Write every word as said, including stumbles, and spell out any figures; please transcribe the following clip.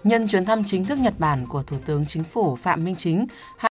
Nhân chuyến thăm chính thức Nhật Bản của Thủ tướng Chính phủ Phạm Minh Chính,